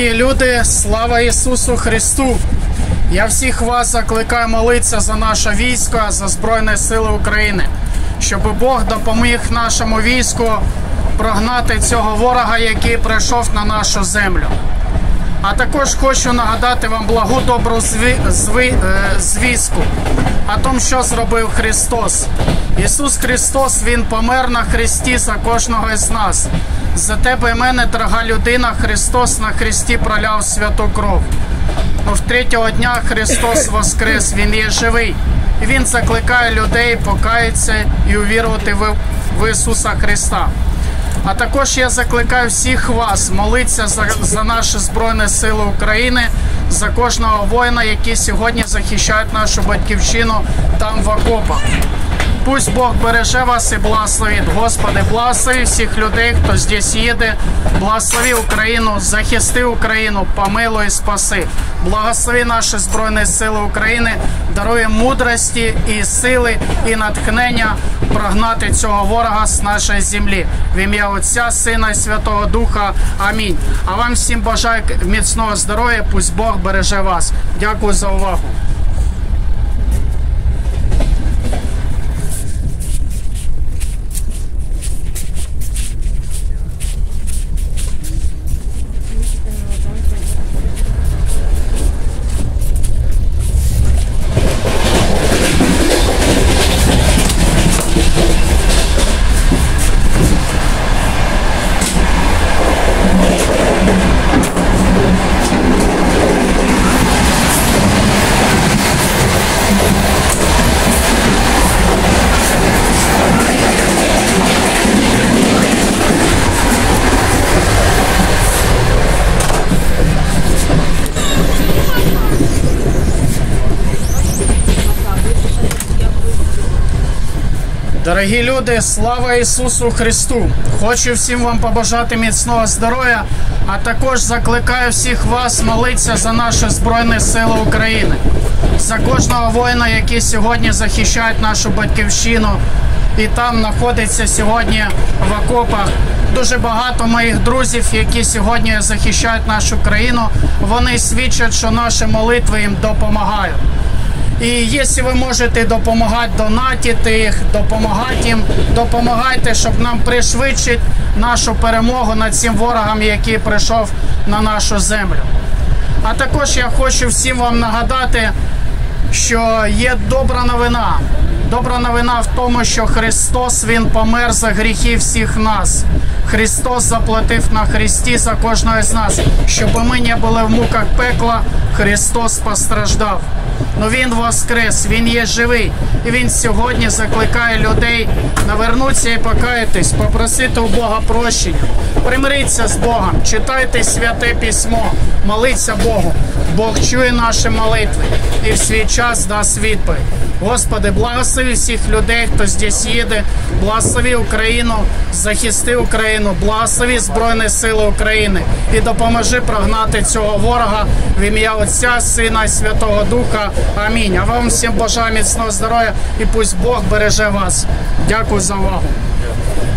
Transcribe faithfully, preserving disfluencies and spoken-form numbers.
Дорогі люди, слава Ісусу Христу! Я всіх вас закликаю молитися за наше військо, за Збройні Сили України, щоб Бог допоміг нашому війську прогнати цього ворога, який прийшов на нашу землю. А також хочу нагадати вам благу добру зві... зві... звістку о тому, що зробив Христос. Ісус Христос, Він помер на хресті за кожного із нас. За тебе і мене, дорога людина, Христос на хресті проляв святу кров. Но в третього дня Христос воскрес, Він є живий. І Він закликає людей покаятися і увірувати в... в Ісуса Христа. А також я закликаю всіх вас молитися за, за наші Збройні Сили України, за кожного воїна, які сьогодні захищають нашу батьківщину там в окопах. Пусть Бог береже вас і благословить. Господи, благослови всіх людей, хто здесь їде. Благослови Україну, захисти Україну, помилуй і спаси. Благослови наші Збройні Сили України, даруй мудрості і сили, і натхнення прогнати цього ворога з нашої землі. В ім'я Отця, Сина і Святого Духа. Амінь. А вам всім бажаю міцного здоров'я, пусть Бог береже вас. Дякую за увагу. Дорогі люди, слава Ісусу Христу! Хочу всім вам побажати міцного здоров'я, а також закликаю всіх вас молитися за наші Збройні Сили України, за кожного воїна, який сьогодні захищає нашу батьківщину і там знаходиться сьогодні в окопах. Дуже багато моїх друзів, які сьогодні захищають нашу країну, вони свідчать, що наші молитви їм допомагають. І якщо ви можете допомагати, донатити їх, допомагати їм, допомагайте, щоб нам пришвидшити нашу перемогу над цим ворогом, який прийшов на нашу землю. А також я хочу всім вам нагадати, що є добра новина. Добра новина в тому, що Христос, Він помер за гріхи всіх нас. Христос заплатив на хресті за кожного з нас. Щоб ми не були в муках пекла, Христос постраждав. Но Він воскрес, Він є живий. І Він сьогодні закликає людей навернутися і покаятись, попросити у Бога прощення. Примиріться з Богом, читайте Святе Письмо, моліться Богу. Бог чує наші молитви і в свій час дасть відповідь. Господи, благослови всіх людей, хто здесь їде, благослови Україну, захисти Україну, благослови Збройні Сили України і допоможи прогнати цього ворога в ім'я Отця, Сина і Святого Духа. Амінь. А вам всім бажаю міцного здоров'я і пусть Бог береже вас. Дякую за увагу.